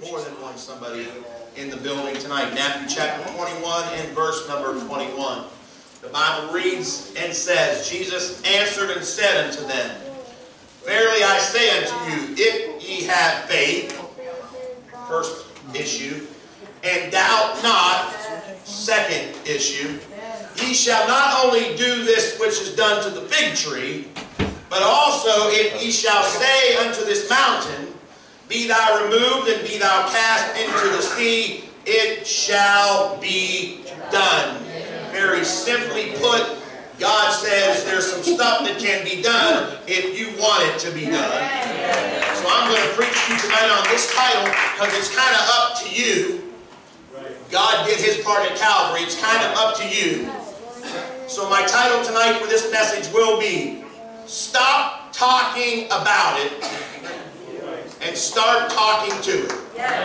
more than one somebody in the building tonight. Matthew chapter 21 and verse number 21. The Bible reads and says, Jesus answered and said unto them, Verily I say unto you, if ye have faith, first issue, and doubt not, second issue, ye shall not only do this which is done to the fig tree, but also if ye shall say unto this mountain, Be thou removed and be thou cast into the sea, it shall be done. Very simply put, God says there's some stuff that can be done if you want it to be done. So I'm going to preach to you tonight on this title because it's kind of up to you. God did His part at Calvary. It's kind of up to you. So my title tonight for this message will be, Stop Talking About It and Start Talking to It.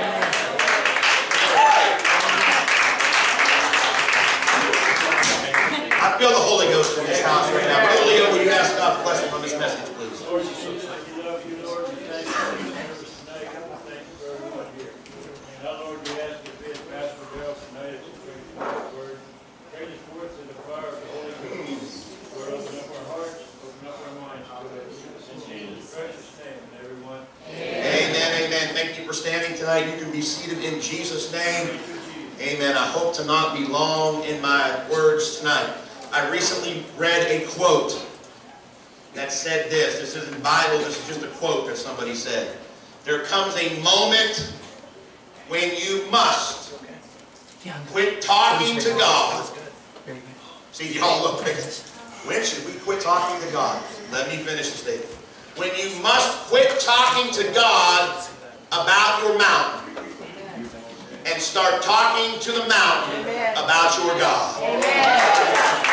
I feel the Holy Ghost in this house right now. Brother Leo, will you ask God for blessing on this message, please? Lord, we love you, Lord. We thank you for your service tonight. Thank you for everyone here. And now, Lord, we ask you to be as Pastor Darrell tonight as you bring the word. Bring us forth in the fire of the Holy Ghost. Lord, open up our hearts, open up our minds to it. In Jesus' precious name, everyone. Amen, amen. Thank you for standing tonight. You can be seated in Jesus' name. Amen. I hope to not be long in my words tonight. I recently read a quote that said this. This isn't Bible, this is just a quote that somebody said. There comes a moment when you must quit talking to God. See, y'all look at this. When should we quit talking to God? Let me finish the statement. When you must quit talking to God about your mountain and start talking to the mountain about your God. Amen.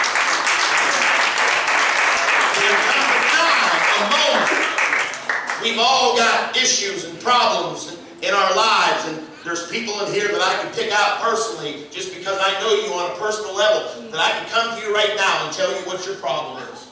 There comes a time, a moment. We've all got issues and problems in our lives, and there's people in here that I can pick out personally just because I know you on a personal level, that I can come to you right now and tell you what your problem is.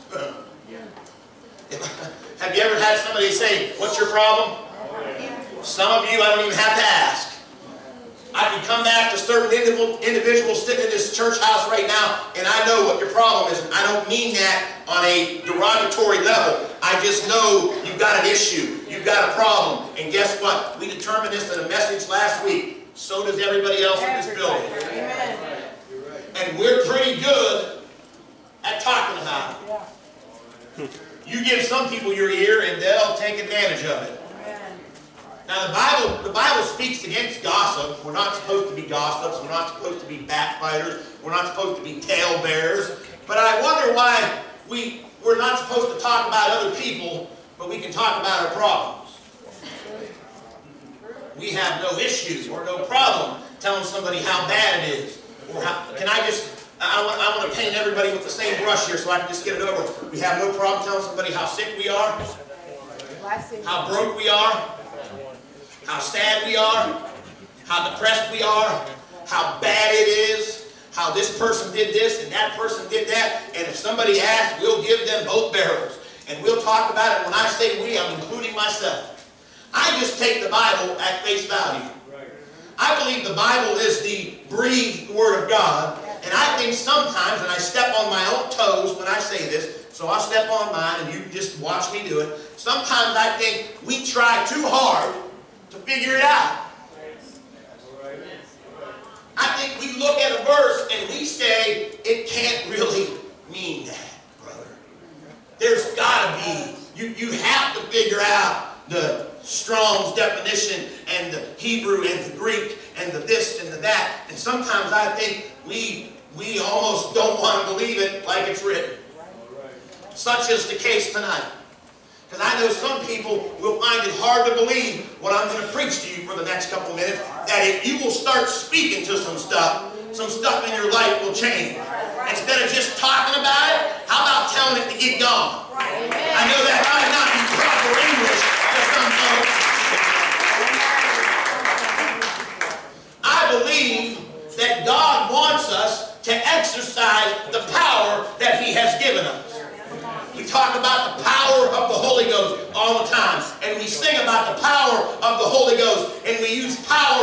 Have you ever had somebody say, what's your problem? Some of you I don't even have to ask. I can come back to certain individuals sitting in this church house right now, and I know what your problem is. And I don't mean that on a derogatory level. I just know you've got an issue. You've got a problem. And guess what? We determined this in a message last week. So does everybody else in this building. Amen. And we're pretty good at talking about it. You give some people your ear, and they'll take advantage of it. Now the Bible speaks against gossip. We're not supposed to be gossips. We're not supposed to be backbiters. We're not supposed to be talebearers. But I wonder why we're not supposed to talk about other people, but we can talk about our problems. We have no issues or no problem telling somebody how bad it is. Or I want to paint everybody with the same brush here so I can just get it over. We have no problem telling somebody how sick we are, how broke we are, how sad we are, how depressed we are, how bad it is, how this person did this and that person did that, and if somebody asks, we'll give them both barrels. And we'll talk about it. When I say we, I'm including myself. I just take the Bible at face value. I believe the Bible is the breathed Word of God, and I think sometimes, and I step on my own toes when I say this, so I'll step on mine and you just watch me do it. Sometimes I think we try too hard to figure it out. I think we look at a verse and we say, it can't really mean that, brother. There's got to be, you have to figure out the Strong's definition and the Hebrew and the Greek and the this and the that. And sometimes I think we almost don't want to believe it like it's written. Such is the case tonight. Because I know some people will find it hard to believe what I'm going to preach to you for the next couple minutes, that if you will start speaking to some stuff in your life will change. Instead of just talking about it, how about telling it to get gone? I know that might not be proper English to some folks. I believe that God wants us to exercise the power that He has given us. We talk about the power of the Holy Ghost all the time. And we sing about the power of the Holy Ghost. And we use power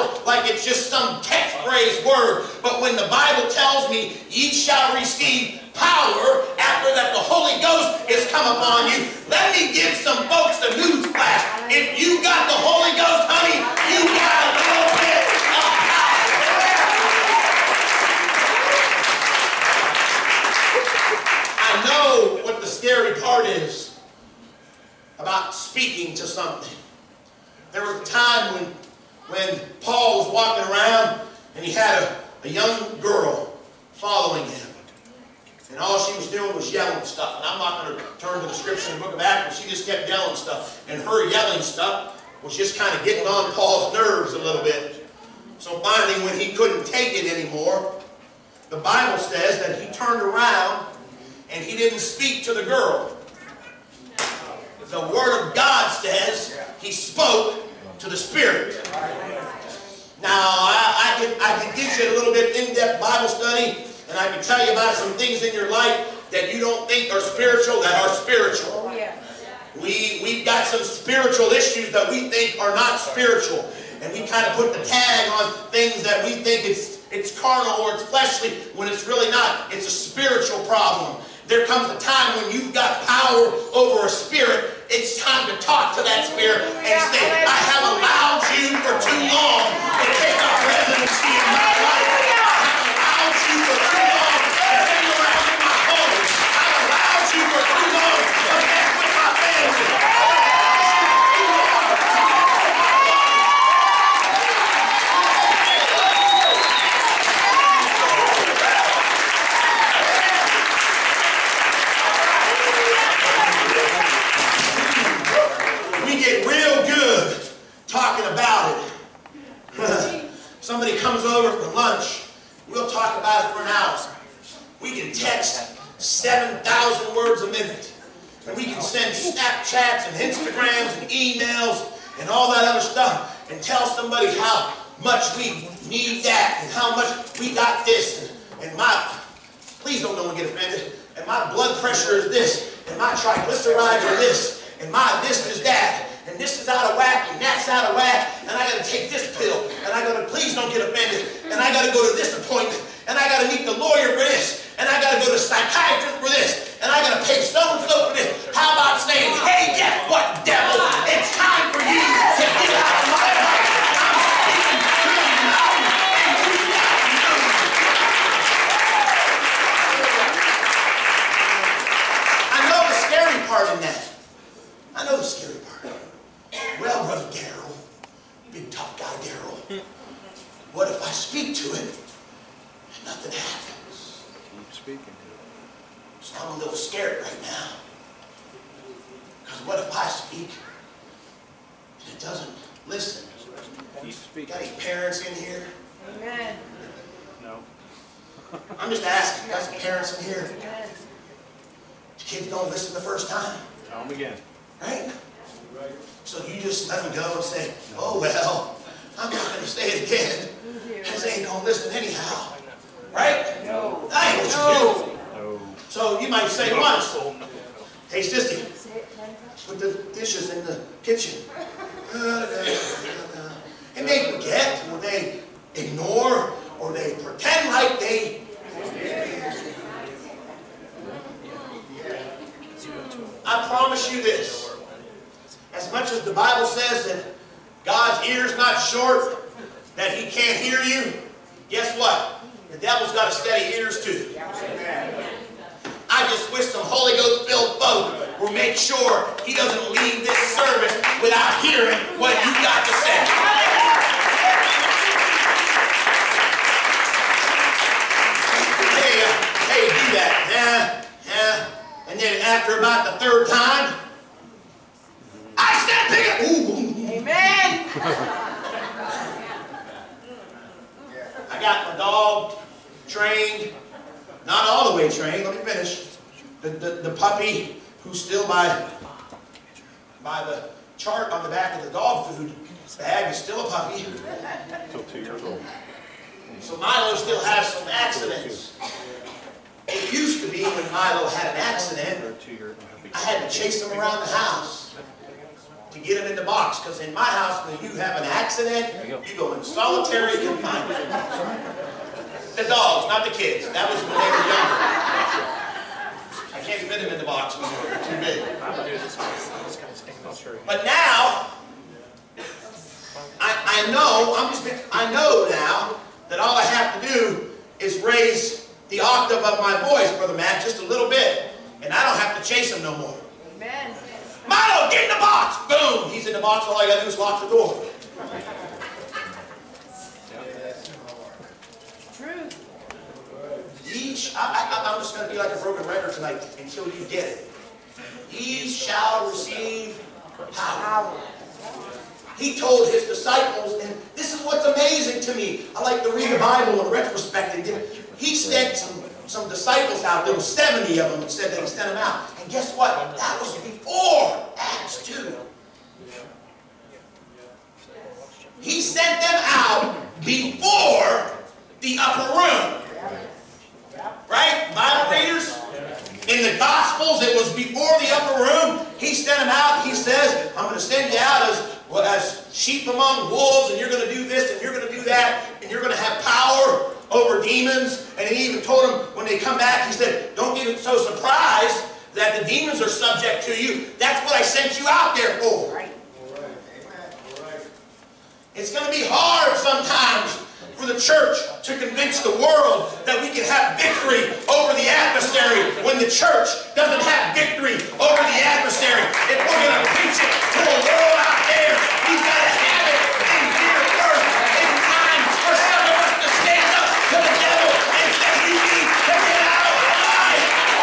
it's just some catchphrase word. But when the Bible tells me, ye shall receive power after that the Holy Ghost is come upon you, let me give some folks a news flash. If you got the Holy Ghost, honey, you got a little bit of power. I know what the scary part is about speaking to something. There was a time when Paul was walking around and he had a young girl following him. And all she was doing was yelling stuff. And I'm not going to turn to the scripture in the book of Acts, but she just kept yelling stuff. And her yelling stuff was just kind of getting on Paul's nerves a little bit. So finally, when he couldn't take it anymore, the Bible says that he turned around and he didn't speak to the girl. The Word of God says he spoke to the Spirit. Now, I can give you a little bit in-depth Bible study, and I can tell you about some things in your life that you don't think are spiritual that are spiritual. Oh, yeah. We've got some spiritual issues that we think are not spiritual. And we kind of put the tag on things that we think it's carnal or it's fleshly when it's really not. It's a spiritual problem. There comes a time when you've got power over a spirit. It's time to talk to that spirit and say, I have allowed you for too long to take up residency in my life. I have allowed you for too long to hang around in my home. I've allowed you for too long to mess with my family. Talking about it. Somebody comes over for lunch. We'll talk about it for an hour. We can text 7,000 words a minute. And we can send Snapchats and Instagrams and emails and all that other stuff and tell somebody how much we need that and how much we got this. And please don't no one get offended. And my blood pressure is this. And my triglycerides are this. And my this is that. And this is out of whack, and that's out of whack, and I got to take this pill, and I got to, please don't get offended, and I got to go to this appointment, and I got to meet the lawyer for this, and I got to go to the psychiatrist for this, and I got to pay so-and-so for this. How about saying, hey, guess what, devil? It's time for you to get out of my life. I'm speaking to you now, and you got to know. I know the scary part in that. I know the scary part. Well, Brother Darrell, big tough guy Darrell, what if I speak to it and nothing happens? Keep speaking to it. So I'm a little scared right now. Because what if I speak and it doesn't listen? Keep speaking. Got any parents in here? Amen. No. I'm just asking. Got some parents in here? Amen. The kids don't listen the first time. Tell them again. Right? So you just let them go and say, oh, well, I'm not going to say it again. Because they ain't going to listen anyhow. Right? No. That ain't what you do. No. So you might say once, hey, sissy, put the dishes in the kitchen. And they forget, or they ignore, or they pretend like they... I promise you this. As much as the Bible says that God's ear's not short, that He can't hear you, guess what? The devil's got steady ears too. I just wish some Holy Ghost filled folk will make sure he doesn't leave this service without hearing what you got to say. Hey, do that. Yeah. And then after about the third time, I stand pick it. Ooh. Amen. I got my dog trained, not all the way trained. Let me finish. The puppy who's still by the chart on the back of the dog food bag is still a puppy. Until 2 years old. So Milo still has some accidents. It used to be when Milo had an accident, I had to chase him around the house to get them in the box. Because in my house, when you have an accident, you go in solitary confinement. The dogs, not the kids. That was when they were younger. I can't fit them in the box anymore. They're too big. But now, I know now that all I have to do is raise the octave of my voice, Brother Matt, just a little bit, and I don't have to chase him no more. Amen. Milo, get in the box! Boom! He's in the box. All I got to do is lock the door. Truth. I'm just going to be like a broken record tonight until you get it. Ye shall receive power. He told his disciples, and this is what's amazing to me. I like to read the Bible in retrospect. He sent some disciples out. There were 70 of them, and said that he sent them out. And guess what? That was before Acts 2. He sent them out before the upper room. Right? Bible readers? In the Gospels, it was before the upper room. He sent them out. He says, I'm going to send you out as sheep among wolves, and you're going to do this, and you're going to do that, and you're going to have power over demons. And he even told them, when they come back, he said, don't get so surprised that the demons are subject to you. That's what I sent you out there for. It's going to be hard sometimes for the church to convince the world that we can have victory over the adversary when the church doesn't have victory over the adversary. If we're going to preach it to the world out there, we've got to have it in here first. It's time for some of us to stand up to the devil and say, you need to get out of my life.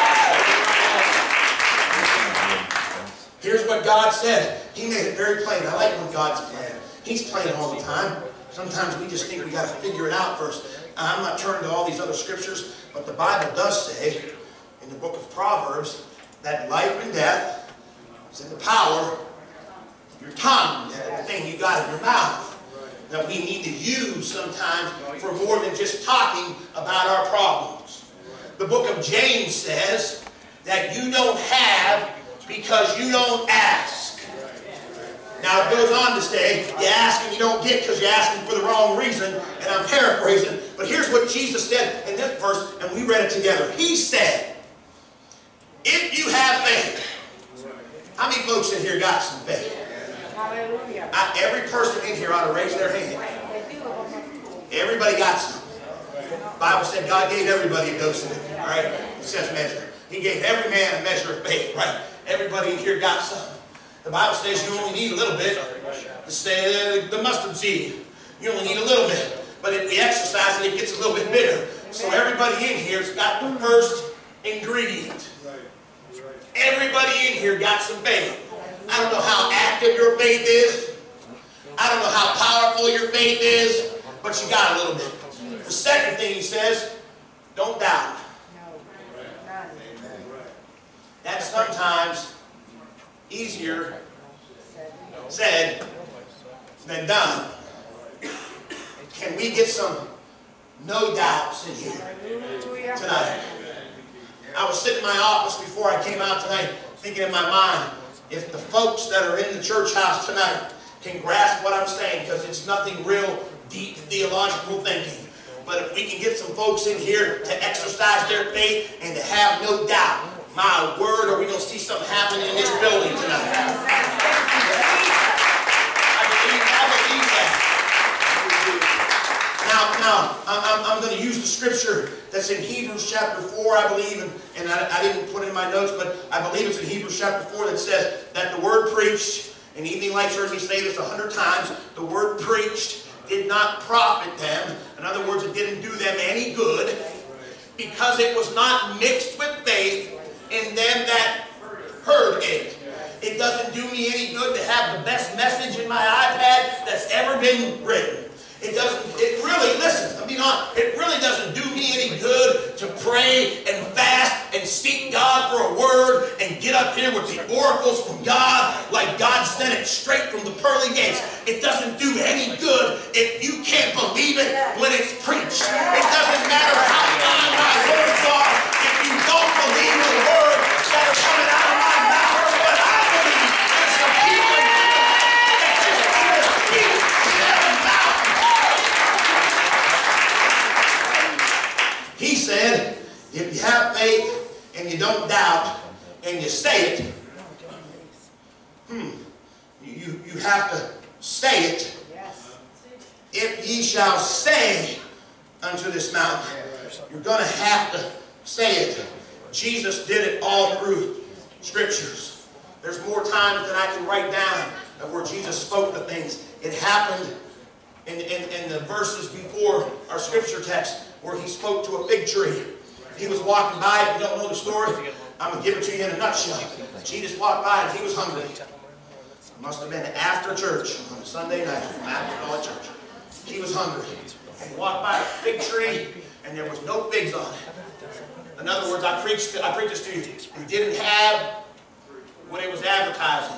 Here's what God said. He made it very plain. I like when God's plan. He's plain all the time. Sometimes we just think we got to figure it out first. I'm not turning to all these other scriptures, but the Bible does say in the book of Proverbs that life and death is in the power of your tongue, the thing you got in your mouth, that we need to use sometimes for more than just talking about our problems. The book of James says that you don't have because you don't ask. Now it goes on to say, you ask and you don't get because you're asking for the wrong reason, and I'm paraphrasing. But here's what Jesus said in this verse, and we read it together. He said, if you have faith. How many folks in here got some faith? Hallelujah. Every person in here ought to raise their hand. Everybody got some. The Bible said God gave everybody a dose of it. All right? It says measure. He gave every man a measure of faith. Right? Everybody in here got some. The Bible says you only need a little bit to say the mustard seed. You only need a little bit. But if we exercise it, it gets a little bit bigger. So everybody in here's got the first ingredient. Everybody in here got some faith. I don't know how active your faith is. I don't know how powerful your faith is. But you got a little bit. The second thing he says, don't doubt. That's sometimes easier said than done. Can we get some no doubts in here tonight? I was sitting in my office before I came out tonight thinking in my mind, if the folks that are in the church house tonight can grasp what I'm saying, because it's nothing real deep theological thinking, but if we can get some folks in here to exercise their faith and to have no doubt, my word, are we going to see something happening in this building tonight? I believe that. Now, I'm going to use the scripture that's in Hebrews chapter 4, I believe, and I didn't put it in my notes, but I believe it's in Hebrews chapter 4 that says that the word preached, and Evening Light's heard me say this 100 times, the word preached did not profit them. In other words, it didn't do them any good because it was not mixed with faith in them that heard it. It doesn't do me any good to have the best message in my iPad that's ever been written. It really doesn't do me any good to pray and fast and seek God for a word and get up here with the oracles from God like God sent it straight from the pearly gates. It doesn't do any good if you can't believe it when it's preached. It doesn't matter how fine my words are if you don't believe the words that are coming out of my mouth. But I believe there's some people in the you don't doubt, and you say it, you have to say it. Yes. If ye shall say unto this mountain, you're going to have to say it. Jesus did it all through Scriptures. There's more times than I can write down of where Jesus spoke the things. It happened in the verses before our Scripture text where he spoke to a fig tree. He was walking by. If you don't know the story, I'm going to give it to you in a nutshell. Jesus walked by and he was hungry. It must have been after church on a Sunday night from Apostolic church. He was hungry. He walked by a fig tree and there was no figs on it. In other words, I preached this to you. He didn't have what it was advertising.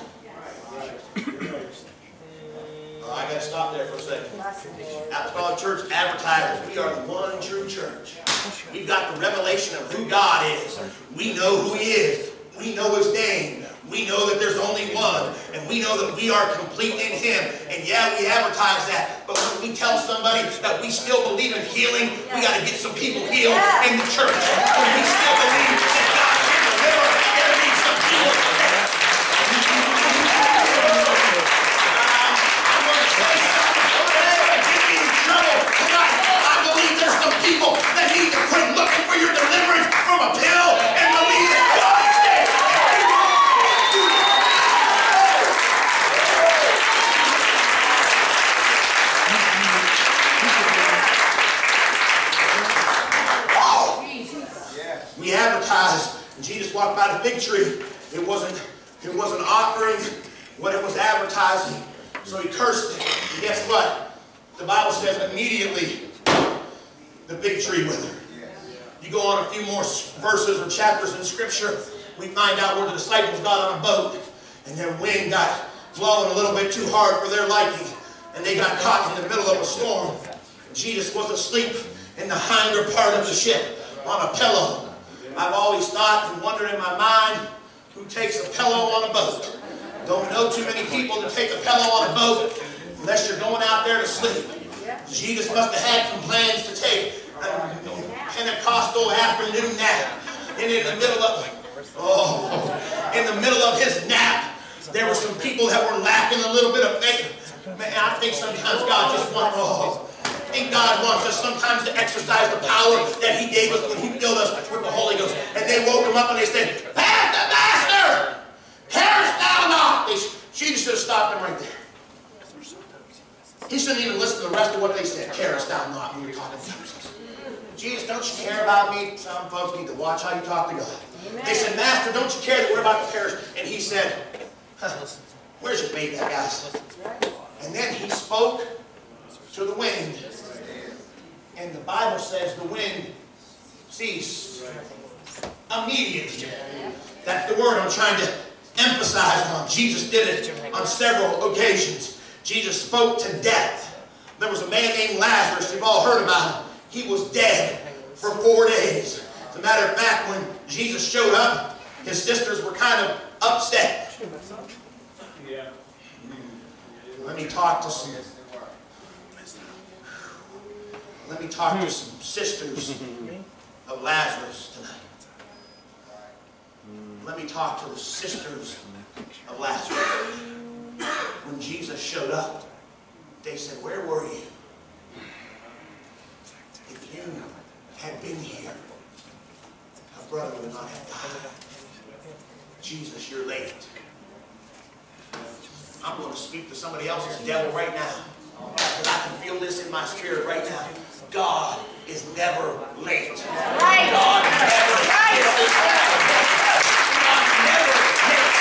I got to stop there for a second. Apostolic Church advertises we are the one true church. We've got the revelation of who God is. We know who He is. We know His name. We know that there's only one. And we know that we are complete in Him. And yeah, we advertise that. But when we tell somebody that we still believe in healing, we got to get some people healed in the church. When we still believe that God can deliver, there needs some people. People that need to quit looking for your deliverance from a pill and believe that God is there. Oh! We advertised, and Jesus walked by the fig tree. It wasn't offering what it was advertising. So he cursed it. And guess what? The Bible says immediately the fig tree withered. You go on a few more verses or chapters in Scripture, we find out where the disciples got on a boat and their wind got blowing a little bit too hard for their liking and they got caught in the middle of a storm. Jesus was asleep in the hinder part of the ship on a pillow. I've always thought and wondered in my mind, who takes a pillow on a boat? Don't know too many people that take a pillow on a boat unless you're going out there to sleep. Jesus must have had some plans to take a Pentecostal afternoon nap. And in the middle of his nap, there were some people that were lacking a little bit of faith. Man, I think sometimes God just wants, I think God wants us sometimes to exercise the power that He gave us when He filled us with the Holy Ghost. And they woke him up and they said, Master, carest thou not? Jesus should have stopped him right there. He shouldn't even listen to the rest of what they said. Carest thou not when you're talking to Jesus? Jesus, don't you care about me? Some folks need to watch how you talk to God. Amen. They said, Master, don't you care that we're about to perish? And He said, where's your faith at, guys? And then He spoke to the wind. And the Bible says the wind ceased immediately. That's the word I'm trying to emphasize on. Jesus did it on several occasions. Jesus spoke to death. There was a man named Lazarus. You've all heard about him. He was dead for 4 days. As a matter of fact, when Jesus showed up, his sisters were kind of upset. Yeah. Let me talk to some sisters of Lazarus tonight. Let me talk to the sisters of Lazarus. When Jesus showed up, they said, where were you? If you had been here, our brother would not have died. Jesus, you're late. I'm going to speak to somebody else's devil right now. Because I can feel this in my spirit right now. God is never late. Right. God never misses. God never hits.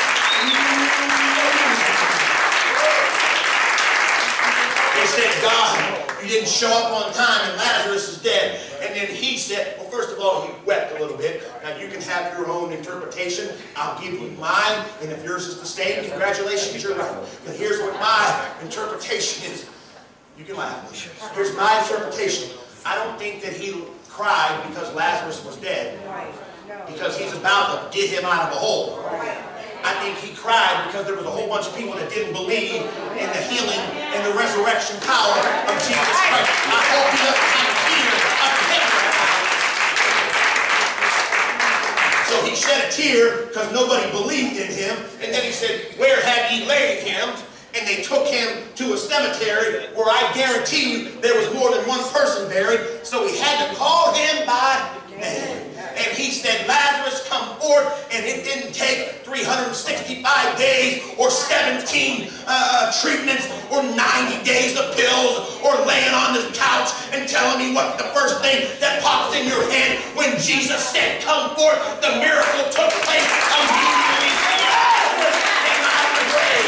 They said, God, you didn't show up on time and Lazarus is dead. And then he said, well, first of all, he wept a little bit. Now, you can have your own interpretation. I'll give you mine. And if yours is the same, congratulations, you're right. But here's what my interpretation is. You can laugh. Here's my interpretation. I don't think that he cried because Lazarus was dead. Because he's about to get him out of a hole. I think he cried because there was a whole bunch of people that didn't believe in the healing and the resurrection power of Jesus Christ. I hope he doesn't have fear of him. So he shed tear because nobody believed in him. And then he said, where have ye laid him? And they took him to a cemetery where I guarantee you there was more than one person buried. So he had to call him by name. And he said, Lazarus, come forth. And it didn't take 365 days or 17 treatments or 90 days of pills or laying on the couch and telling me what the first thing that pops in your head when Jesus said, come forth. The miracle took place immediately. Lazarus came out of the grave.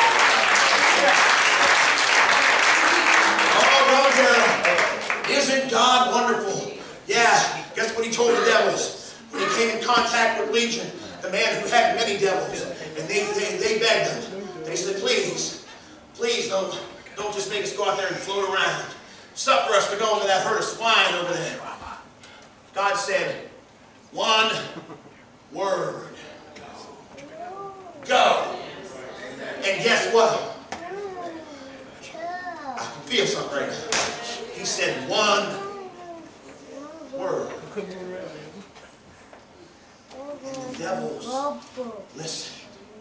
Oh, Brother Darrell, isn't God wonderful? Yeah, guess what he told the devils when he came in contact with Legion, the man who had many devils, and they begged him. They said, please don't just make us go out there and float around. Suffer us to go into that herd of swine over there. God said, one word. Go. And guess what? I can feel something right now. He said one word. And the devils listen.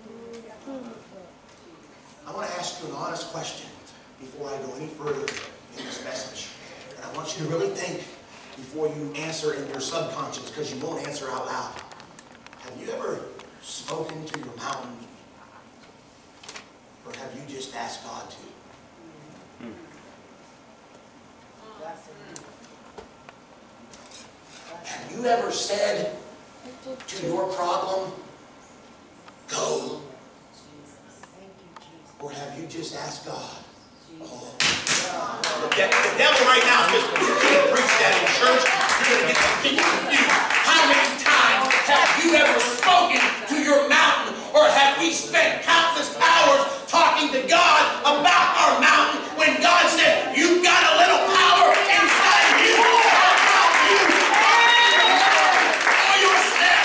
I want to ask you an honest question before I go any further in this message. And I want you to really think before you answer in your subconscious, because you won't answer out loud. Have you ever spoken to your mountain? Or have you just asked God to? Have you ever said to your problem, go? Or have you just asked God? Oh. The devil right now is just, you can't preach that in church. You're going to get some people confused. How many times have you ever spoken to your mountain? Or have we spent countless hours talking to God about our mountain when God said, you've got a little power inside of you. How about you? For yourself.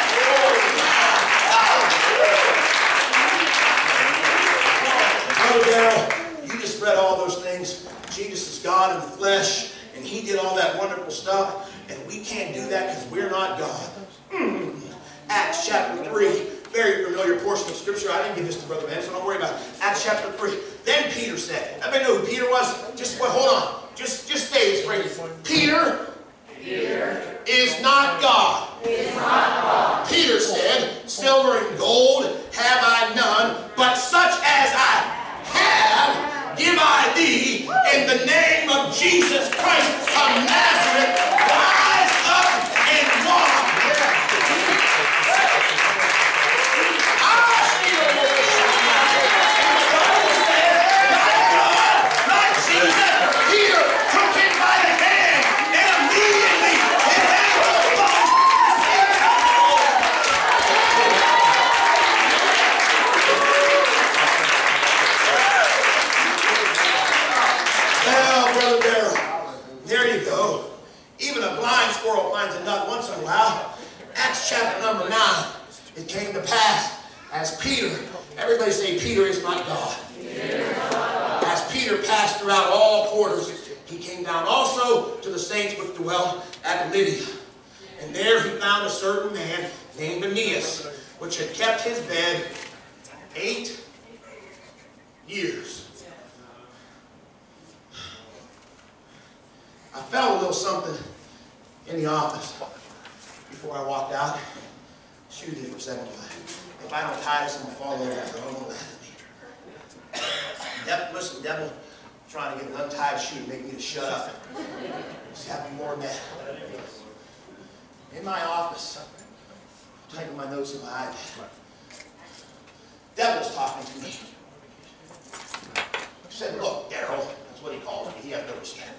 Brother Darrell, you just read all those things. Jesus is God in the flesh, and he did all that wonderful stuff, and we can't do that because we're not God. Acts chapter 3, very familiar portion of Scripture. I didn't give this to Brother Ben, so don't worry about it. Acts chapter 3. Then Peter said, everybody know who Peter was? Just wait, hold on. Just say this phrase. Peter is not God. Peter said, silver and gold have I none, but such as I have, give I thee, in the name of Jesus Christ of Nazareth, rise up and walk. Squirrel finds a nut once in a while. Acts chapter number 9. It came to pass as Peter, everybody say Peter is not God. As Peter passed throughout all quarters, he came down also to the saints which dwell at Lydia. And there he found a certain man named Aeneas, which had kept his bed 8 years. I felt a little something in the office before I walked out. Excuse me for a second. If I don't tie this, I'm going to fall over. I won't laugh at me. Listen, devil trying to get an untied shoe to make me to shut up. Just have me more than that. In my office, I'm typing my notes in my iPad. Devil's talking to me. He said, look, Darrell, that's what he calls me. He has no respect.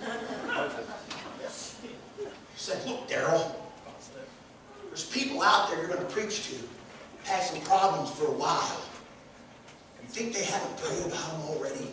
He said, look, Darrell, there's people out there you're going to preach to had some problems for a while. You think they haven't prayed about them already?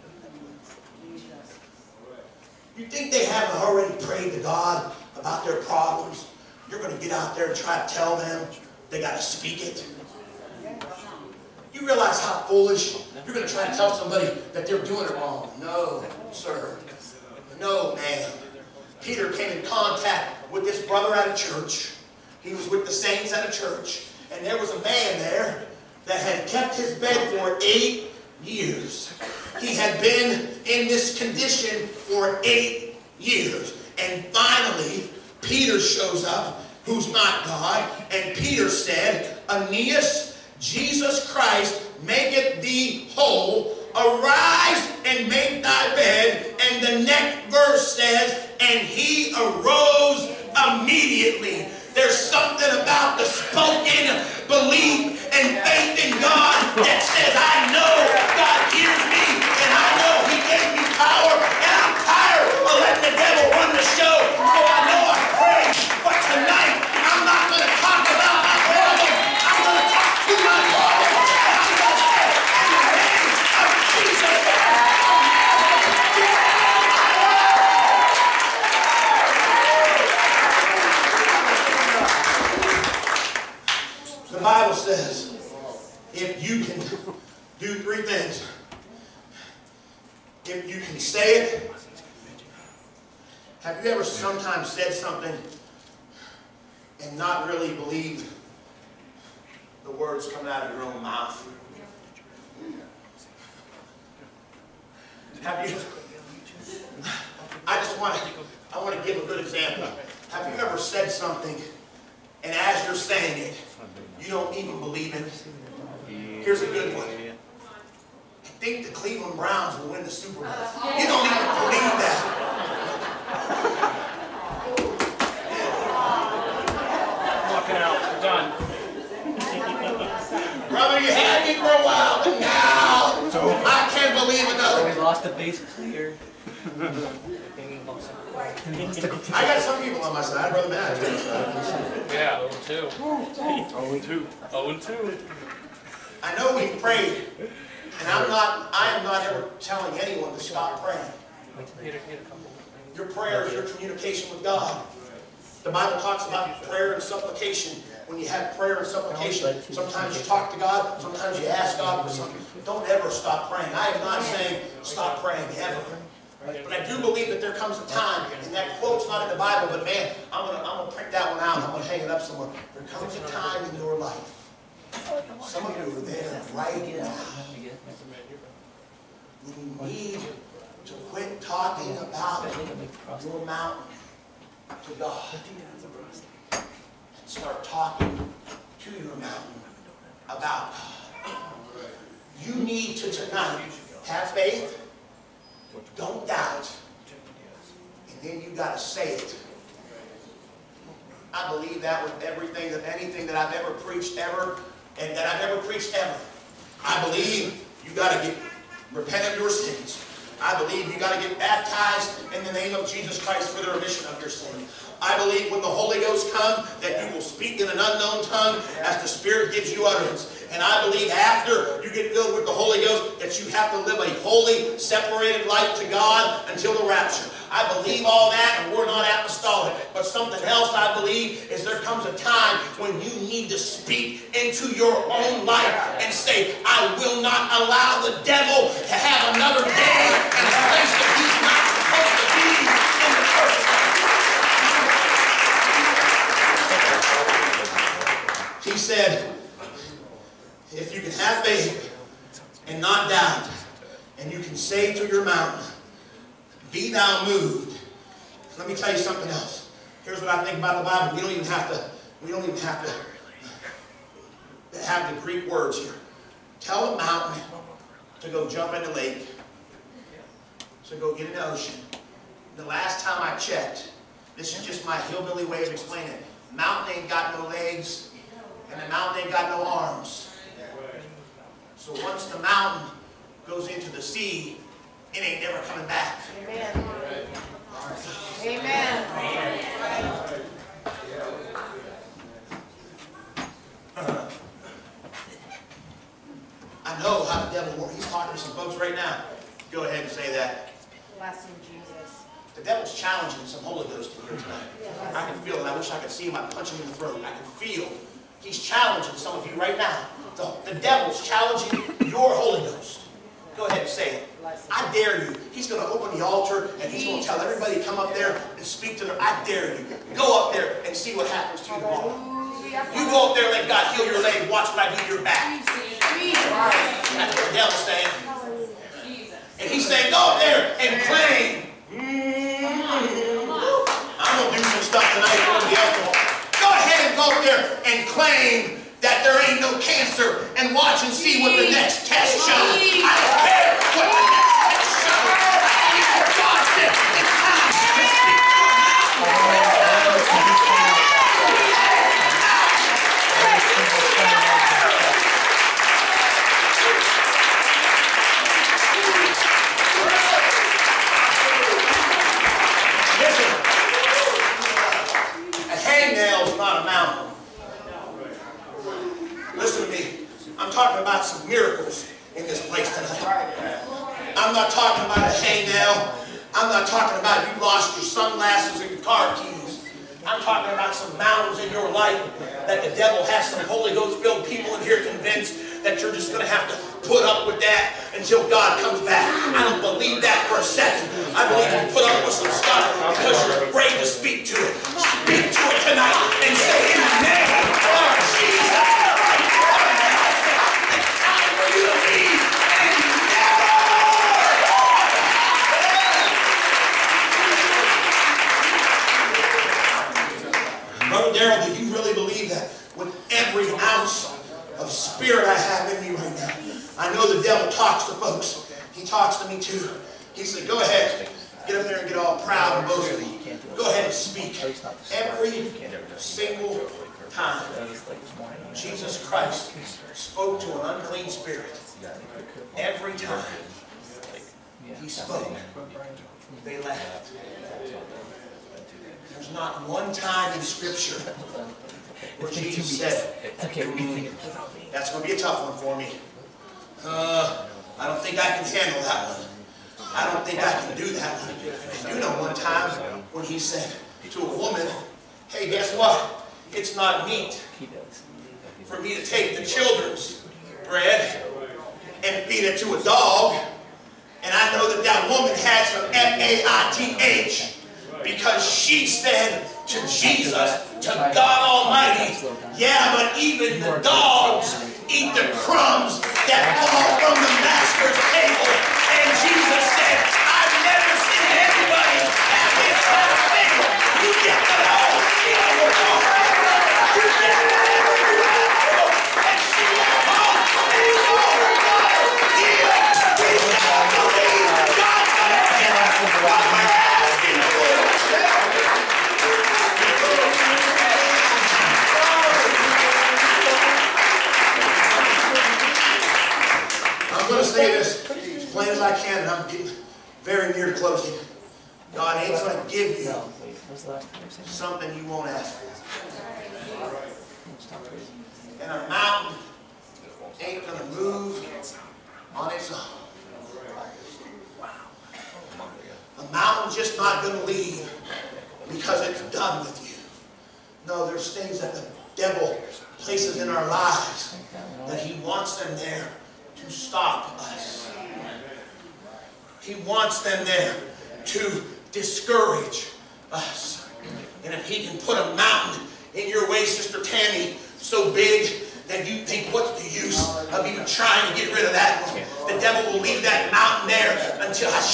You think they haven't already prayed to God about their problems? You're going to get out there and try to tell them they got to speak it? You realize how foolish? You're going to try to tell somebody that they're doing it wrong. No, sir. No, man. Peter came in contact with this brother at a church. He was with the saints at a church. And there was a man there that had kept his bed for 8 years. He had been in this condition for 8 years. And finally, Peter shows up, who's not God. And Peter said, Aeneas, Jesus Christ maketh thee whole. Arise and make thy bed. And the next verse says, and he arose immediately. There's something about the spoken belief and faith in God that says, I know God hears me, and I know He gave me power, and I'm tired of letting the devil run the show. So I know I pray. But tonight, I'm not going to talk about my problem. I'm going to talk to my problem. And I'm going to say, in the name of Jesus. The Bible says, if you can do 3 things. If you can say it. Have you ever sometimes said something and not really believed the words coming out of your own mouth? Have you? I want to give a good example. Have you ever said something and as you're saying it, you don't even believe it? Here's a good one. I think the Cleveland Browns will win the Super Bowl. You don't even believe that. Walking out. We're done. Brother, you had me for a while, but now I can't believe another. We lost a base player. I got some people on my side. Brother Matt is on my side. Yeah, 0-2. 0-2. 0-2. I know we've prayed, and I am not ever telling anyone to stop praying. Your prayer is your communication with God. The Bible talks about prayer and supplication. When you have prayer and supplication, sometimes you talk to God, sometimes you ask God for something. Don't ever stop praying. I am not saying stop praying ever. But I do believe that there comes a time, and that quote's not in the Bible, but man, I'm gonna print that one out. I'm going to hang it up somewhere. There comes a time in your life. Some of you are there right now. You need to quit talking about your mountain to God and start talking to your mountain about God. You need to tonight have faith, don't doubt, and then you got to say it. I believe that with anything that I've ever preached ever, and that I've ever preached ever. I believe you got to repent of your sins. I believe you got to get baptized in the name of Jesus Christ for the remission of your sin. I believe when the Holy Ghost comes that you will speak in an unknown tongue as the Spirit gives you utterance. And I believe after you get filled with the Holy Ghost that you have to live a holy, separated life to God until the rapture. I believe all that, and we're not apostolic. But something else I believe is there comes a time when you need to speak into your own life and say, I will not allow the devil to have another day in a place that he's not supposed to be in the first place. He said, if you can have faith and not doubt, and you can say to your mountain, be thou moved. Let me tell you something else. Here's what I think about the Bible. We don't even have to have the Greek words here. Tell a mountain to go jump in the lake, to go get in the ocean. The last time I checked, this is just my hillbilly way of explaining it. Mountain ain't got no legs, and the mountain ain't got no arms. So once the mountain goes into the sea, it ain't never coming back. Amen. Amen. I know how the devil works. He's talking to some folks right now. Go ahead and say that. Bless him, Jesus. The devil's challenging some Holy Ghost in here tonight. I can feel it. I wish I could see him. I'd punch him in the throat. I can feel he's challenging some of you right now. The devil's challenging your Holy Ghost. Go ahead and say it. I dare you. He's going to open the altar and he's going to tell everybody to come up there and speak to them. I dare you. Go up there and see what happens to you tomorrow. You go up there and let God heal your leg. Watch what I do to your back. That's what the devil's saying. And he's saying, go up there and claim. I'm going to do some stuff tonight. Go ahead and go up there and claim that there ain't no cancer and watch and see what the next test shows. I don't care what the next test shows. God said it's time to speak to Listen, a hangnail's not a mountain. Listen to me. I'm talking about some miracles in this place tonight. I'm not talking about a hangnail. I'm not talking about you lost your sunglasses or your car keys. I'm talking about some mountains in your life that the devil has some Holy Ghost-filled people in here convinced that you're just going to have to put up with that until God comes back. I don't believe that for a second. I believe you put up with some stuff because you're afraid to speak to it. Speak to it tonight and say, in the name of Jesus, it's time for you to leave and never. Brother Darrell, do you really believe that with every ounce of spirit I have in me right now? I know the devil talks to folks. He talks to me too. He said, go ahead, get up there and get all proud and boastful. Go ahead and speak. Every single time Jesus Christ spoke to an unclean spirit, every time he spoke, they left. There's not one time in Scripture where Jesus said, that's going to be a tough one for me. I don't think I can handle that one. I don't think I can do that one. And you know one time when he said to a woman, hey, guess what? It's not meat for me to take the children's bread and feed it to a dog. And I know that that woman had some F-A-I-T-H because she said to Jesus, to God Almighty, yeah, but even the dogs eat the crumbs that fall from the master's table. And Jesus said, I've never seen anybody have this kind of thing. You get the whole deal with all that. You get that. And she went home and told her daughter, deal. We don't believe God's going to give us what we're asking for. I'm going to say this as plain as I can, and I'm getting very near to closing. God ain't going to give you something you won't ask for. And a mountain ain't going to move on its own. A mountain's just not going to leave because it's done with you. No, there's things that the devil places in our lives that he wants them there to stop us. He wants them there to discourage us. And if he can put a mountain in your way, Sister Tammy, so big that you think, what's the use of even trying to get rid of that one? The devil will leave that mountain there until you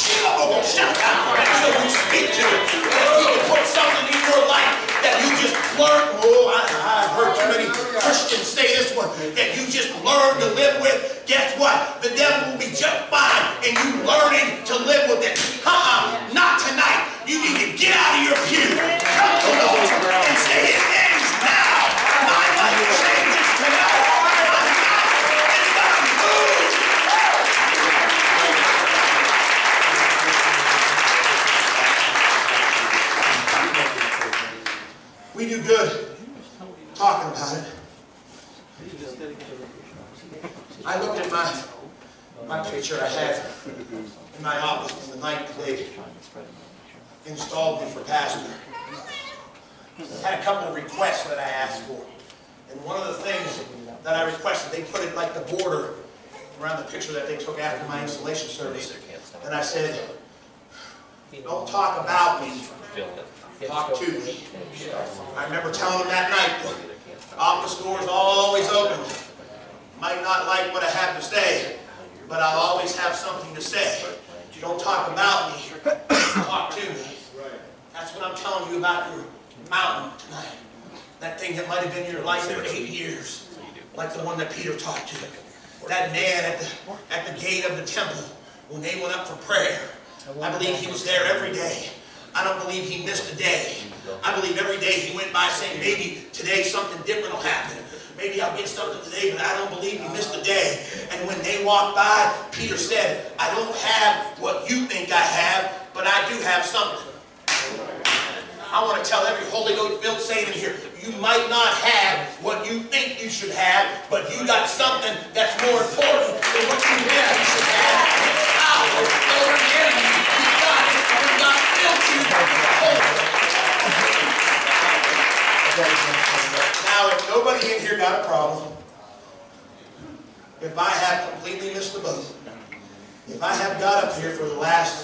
speak to it. And if he can put something in your life that you just learn, I've heard too many Christians say this one, that you just learn to live with, guess what? The devil will be just fine in you learning to live with it. Not tonight. You need to get out of your pew, come to the Lord, and say, it ends now. My life changes tonight. My life is going to move. We do good talking about it. I looked at my picture I had in my office in the night today. Installed me for pastor. I had a couple of requests that I asked for. And one of the things that I requested, they put it like the border around the picture that they took after my installation service. And I said, don't talk about me, talk to me. I remember telling him that night, the office doors always open. Might not like what I have to say, but I'll always have something to say. Don't talk about me, talk to me. That's what I'm telling you about your mountain tonight. That thing that might have been your life for 8 years, like the one that Peter talked to. That man at the gate of the temple, when they went up for prayer, I believe he was there every day. I don't believe he missed a day. I believe every day he went by saying, maybe today something different will happen. Maybe I'll get something today, but I don't believe he missed a day. And when they walked by, Peter said, I don't have what you think I have, but I do have something. I want to tell every Holy Ghost filled saint in here, you might not have what you think you should have, but you got something that's more important than what you have. You should have power over the enemy. You got it, and God filled you. Now, if nobody in here got a problem, if I have completely missed the boat, if I have got up here for the last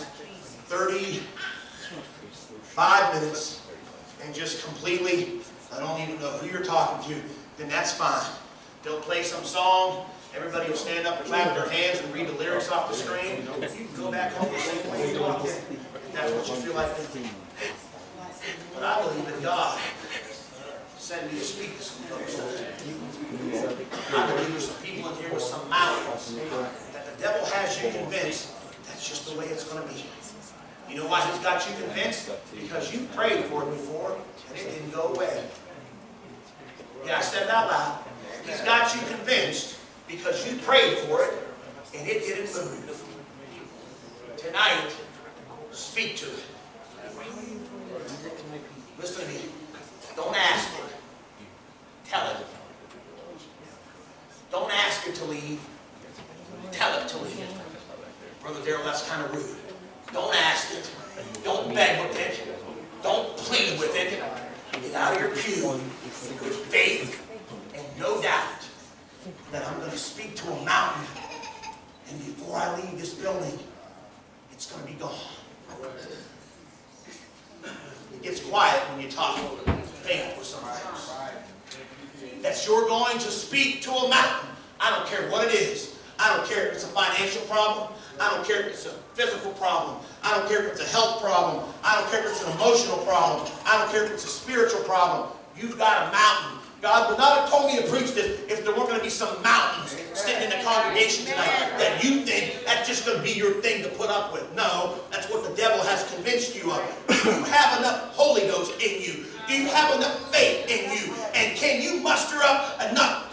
35 minutes and just completely, I don't even know who you're talking to, then that's fine. They'll play some song, everybody will stand up and clap their hands and read the lyrics off the screen. You can go back home the same way you walked in, if that's what you feel like doing. But I believe that God send me to speak to some folks. I believe there's some people in here with some mountains that the devil has you convinced that's just the way it's going to be. You know why he's got you convinced? Because you prayed for it before and it didn't go away. Yeah, I said it out loud. He's got you convinced because you prayed for it and it didn't move. Tonight, speak to it. Listen to me. Don't ask it. Tell it. Don't ask it to leave. Tell it to leave. Brother Darrell, that's kind of rude. Don't ask it. Don't beg with it. Don't plead with it. Get out of your pew with good faith and no doubt that I'm going to speak to a mountain, and before I leave this building, it's going to be gone. It gets quiet when you talk faith with somebody else. That you're going to speak to a mountain. I don't care what it is. I don't care if it's a financial problem. I don't care if it's a physical problem. I don't care if it's a health problem. I don't care if it's an emotional problem. I don't care if it's a spiritual problem. You've got a mountain. God would not have told me to preach this if there weren't going to be some mountains sitting in the congregation tonight that you think that's just going to be your thing to put up with. No, that's what the devil has convinced you of. Do you have enough Holy Ghost in you? Do you have enough faith in you? And can you muster up enough